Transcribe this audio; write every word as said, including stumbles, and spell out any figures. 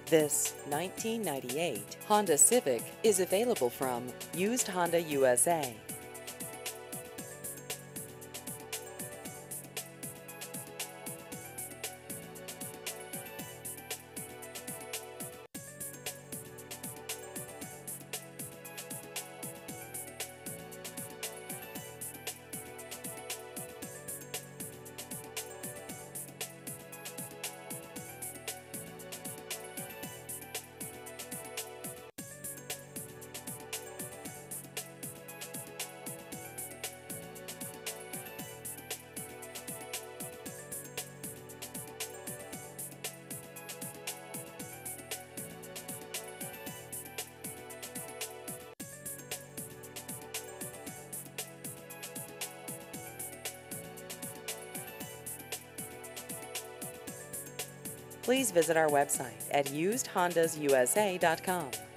This nineteen ninety-eight Honda Civic is available from Used Honda U S A. Please visit our website at used hondas u s a dot com.